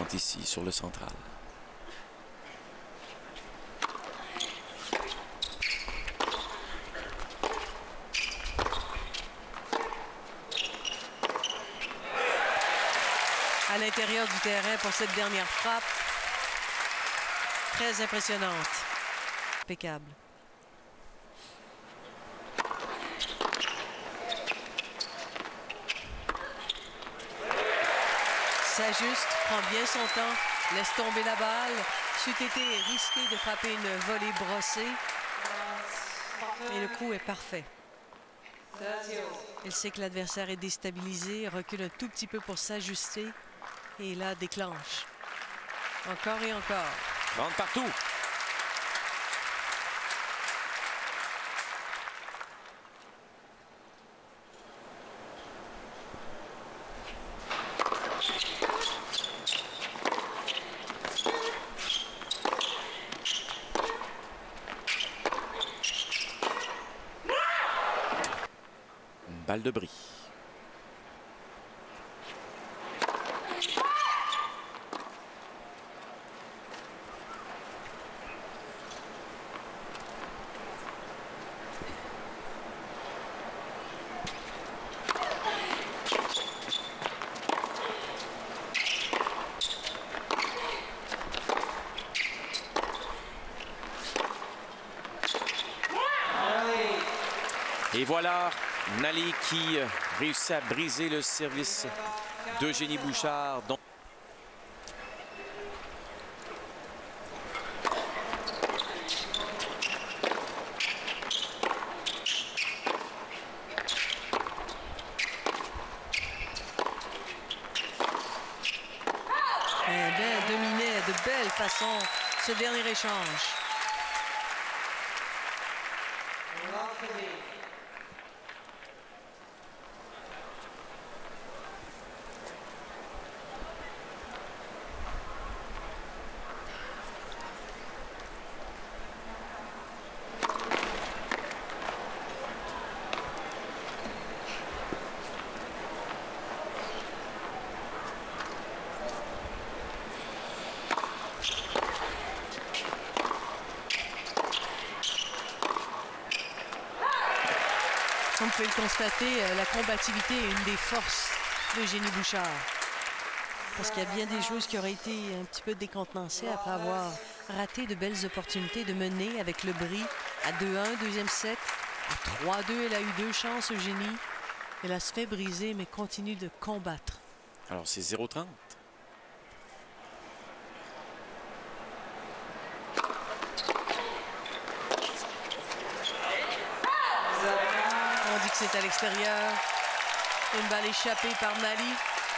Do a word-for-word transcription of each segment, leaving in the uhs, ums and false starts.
présente ici sur le central. À l'intérieur du terrain pour cette dernière frappe. Très impressionnante. Impeccable. S'ajuste, prend bien son temps, laisse tomber la balle. C'eût été risqué de frapper une volée brossée. Et le coup est parfait. Il sait que l'adversaire est déstabilisé, recule un tout petit peu pour s'ajuster. Et là, déclenche. Encore et encore. Rentre partout. Une balle de bris. Et voilà, Nali qui réussit à briser le service de Genie Bouchard. Donc... Eh bien, dominait de belle façon ce dernier échange. Comme vous pouvez le constater, la combativité est une des forces de Genie Bouchard. Parce qu'il y a bien des joueuses qui auraient été un petit peu décontenancées après avoir raté de belles opportunités de mener avec le bris à deux un, deuxième set. À trois deux, elle a eu deux chances, Eugenie. Elle a se fait briser, mais continue de combattre. Alors, c'est zéro trente. On dit que c'est à l'extérieur. Une balle échappée par Nali.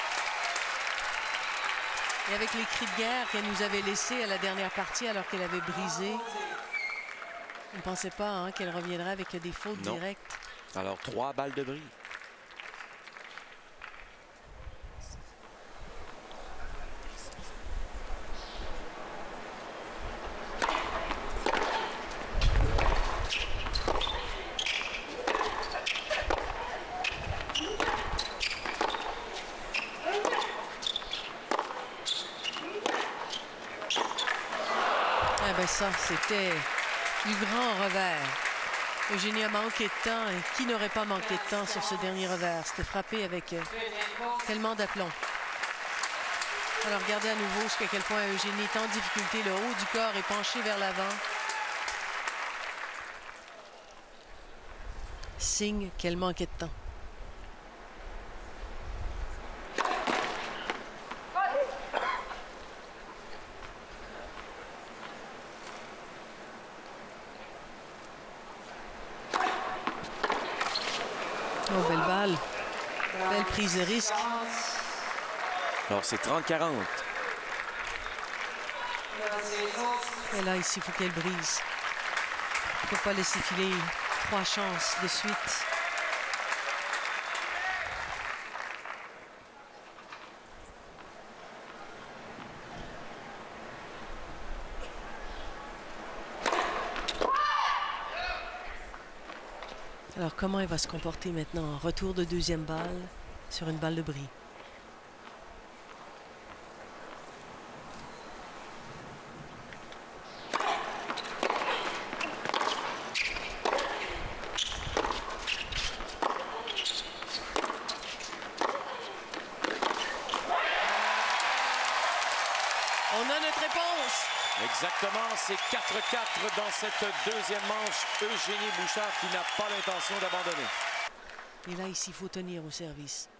Et avec les cris de guerre qu'elle nous avait laissés à la dernière partie alors qu'elle avait brisé, on ne pensait pas hein, qu'elle reviendrait avec des fautes Non. directes. Alors, trois balles de bris. Ah ben ça, c'était du grand revers. Eugenie a manqué de temps. Et qui n'aurait pas manqué de temps sur ce dernier revers? C'était frappé avec euh, tellement d'aplomb. Alors regardez à nouveau jusqu'à quel point Eugenie est en difficulté. Le haut du corps est penché vers l'avant. Signe qu'elle manquait de temps. Oh, belle balle. Belle prise de risque. Alors, c'est trente quarante. Et là, ici, il faut qu'elle brise. Il ne faut pas laisser filer trois chances de suite. Alors, comment elle va se comporter maintenant? Retour de deuxième balle sur une balle de bris. On a notre réponse. Exactement, c'est quatre quatre dans cette deuxième manche. Eugenie Bouchard qui n'a pas l'intention d'abandonner. Et là, ici, il faut tenir au service.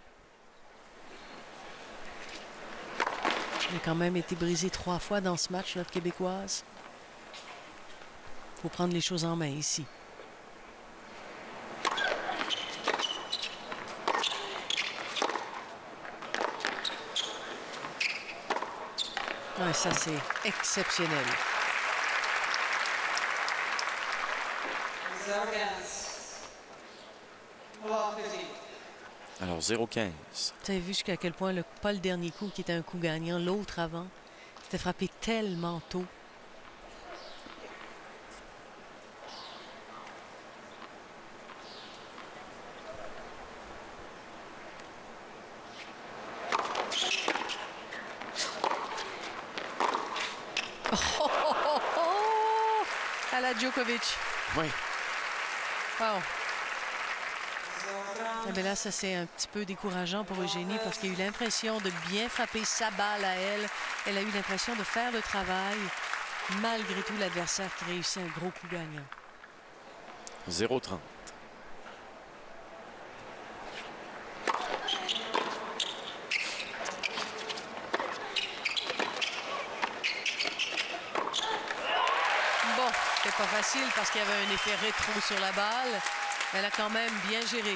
Il a quand même été brisé trois fois dans ce match, notre Québécoise. Il faut prendre les choses en main ici. Ouais, ça, c'est exceptionnel. Alors, zéro quinze. Tu as vu jusqu'à quel point, le, pas le dernier coup qui était un coup gagnant, l'autre avant, c'était frappé tellement tôt. Oh, oh, oh, oh, à la Djokovic. Oui. Wow. Eh bien là, ça c'est un petit peu décourageant pour Eugenie parce qu'elle a eu l'impression de bien frapper sa balle à elle. Elle a eu l'impression de faire le travail. Malgré tout, l'adversaire qui réussit un gros coup gagnant. zéro trente. Bon, c'était pas facile parce qu'il y avait un effet rétro sur la balle. Elle a quand même bien géré.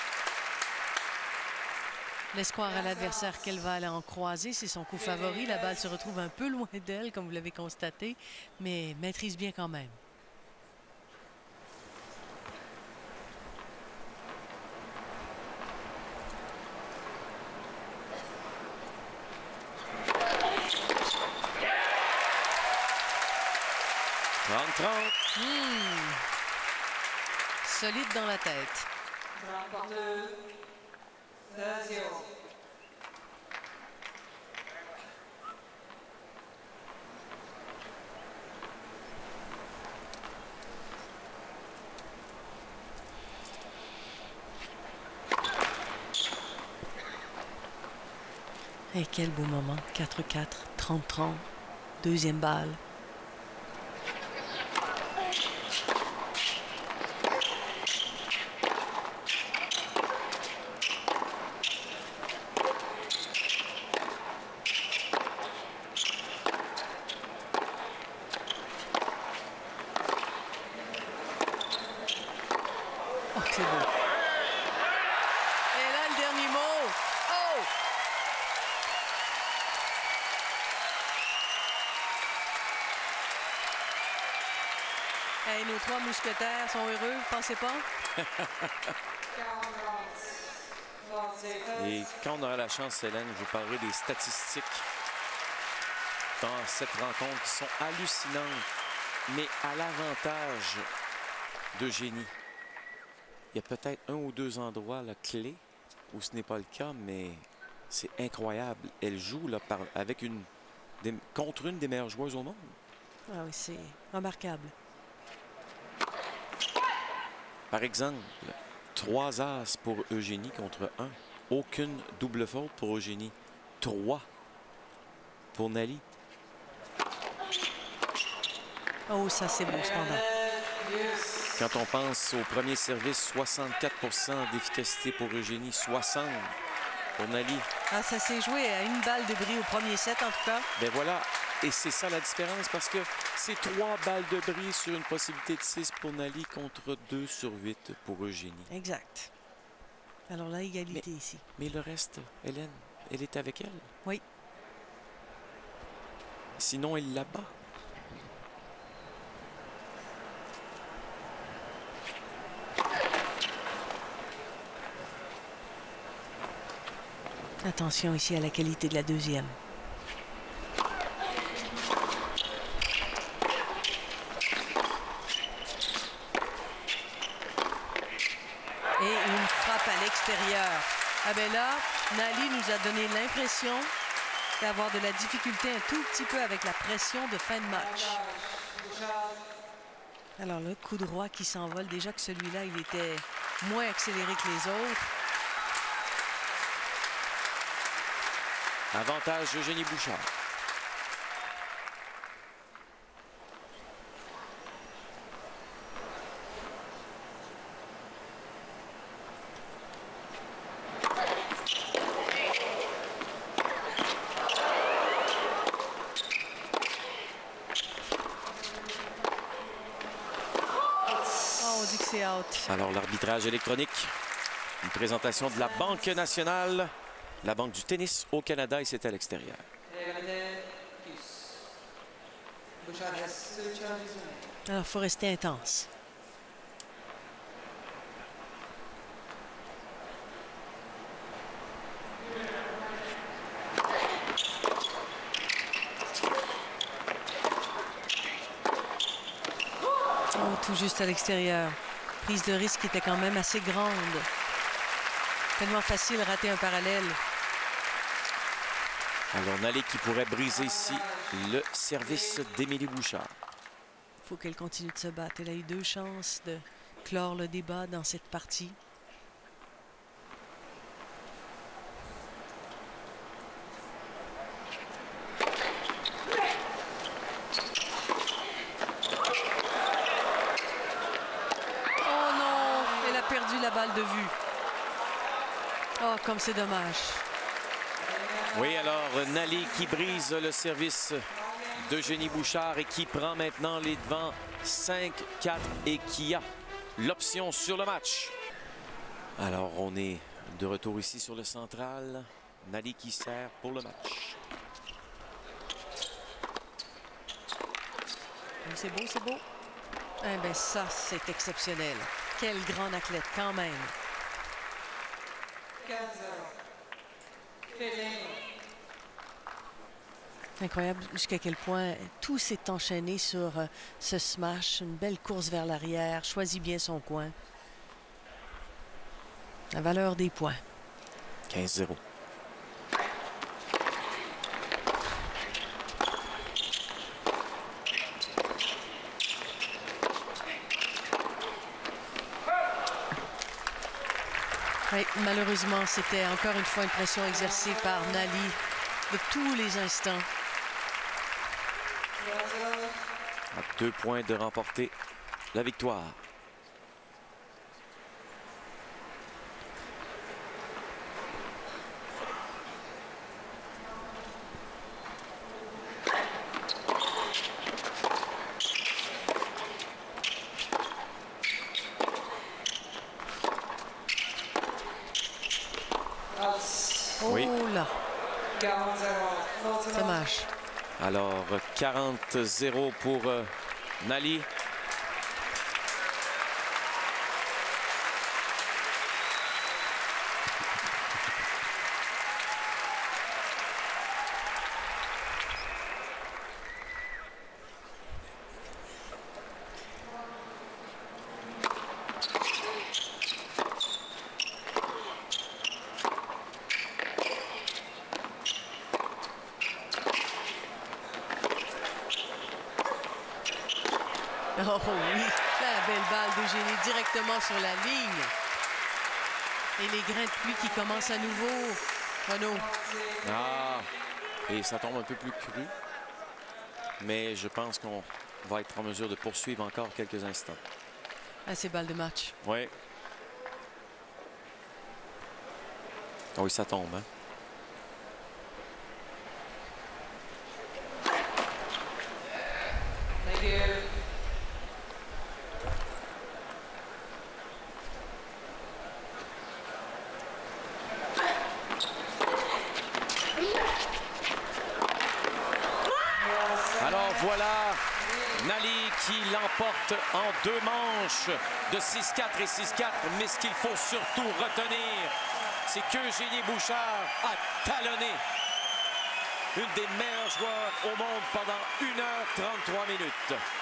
Laisse croire à l'adversaire qu'elle va aller en croiser. C'est son coup favori. La balle se retrouve un peu loin d'elle, comme vous l'avez constaté, mais maîtrise bien quand même. trente trente. Hmm. Solide dans la tête. Et quel beau moment. quatre quatre, trente trente. Deuxième balle. Oh, c'est beau. Et là, le dernier mot. Oh! Hey, nos trois mousquetaires sont heureux, pensez pas? Et quand on aura la chance, Hélène, je vous parlerai des statistiques dans cette rencontre qui sont hallucinantes, mais à l'avantage d'Eugenie. Il y a peut-être un ou deux endroits là, clés où ce n'est pas le cas, mais c'est incroyable. Elle joue là, par, avec une, des, contre une des meilleures joueuses au monde. Ah oui, c'est remarquable. Par exemple, trois as pour Eugenie contre un. Aucune double faute pour Eugenie. Trois pour Nali. Oh, ça c'est beau cependant. Quand on pense au premier service, soixante-quatre pour cent d'efficacité pour Eugenie, soixante pour Nali. Ah, ça s'est joué à une balle de bris au premier set en tout cas. Ben voilà, et c'est ça la différence parce que c'est trois balles de bris sur une possibilité de six pour Nali contre deux sur huit pour Eugenie. Exact. Alors là, égalité mais, ici. Mais le reste, Hélène, elle est avec elle. Oui. Sinon, elle la bat. Attention ici à la qualité de la deuxième. Et une frappe à l'extérieur. Ah ben là, Nali nous a donné l'impression d'avoir de la difficulté un tout petit peu avec la pression de fin de match. Alors là, coup droit qui s'envole. Déjà que celui-là, il était moins accéléré que les autres. Avantage Genie Bouchard. j'ai hâte. Alors, l'arbitrage électronique, une présentation de la Banque nationale, la Banque du tennis au Canada, et c'est à l'extérieur. Alors, il faut rester intense. Oh, tout juste à l'extérieur. Prise de risque était quand même assez grande. Tellement facile de rater un parallèle. Alors, Nalé qui pourrait briser ici le service d'Émilie Bouchard. Il faut qu'elle continue de se battre. Elle a eu deux chances de clore le débat dans cette partie. Oh non! Elle a perdu la balle de vue. Oh, comme c'est dommage. Oui, alors, Nalé qui brise le service de Genie Bouchard et qui prend maintenant les devants cinq quatre et qui a l'option sur le match. Alors, on est de retour ici sur le central. Nalé qui sert pour le match. C'est beau, c'est beau. Eh bien, ça, c'est exceptionnel. Quel grand athlète, quand même. Incroyable jusqu'à quel point tout s'est enchaîné sur euh, ce smash. Une belle course vers l'arrière. Choisit bien son coin. La valeur des points. quinze zéro. Oui, malheureusement, c'était encore une fois une pression exercée par Nalé de tous les instants. À deux points de remporter la victoire. Oui. Oh là! Dommage. Alors, quarante zéro pour euh, Nalé. Oh oui, la belle balle d'Eugenie directement sur la ligne. Et les grains de pluie qui commencent à nouveau. Renaud. Ah, et ça tombe un peu plus cru. Mais je pense qu'on va être en mesure de poursuivre encore quelques instants. Ah, c'est balle de match. Oui. Oui, ça tombe, hein? Alors voilà, Nalé qui l'emporte en deux manches de six quatre et six quatre. Mais ce qu'il faut surtout retenir, c'est que Genie Bouchard a talonné une des meilleures joueurs au monde pendant une heure trente-trois minutes.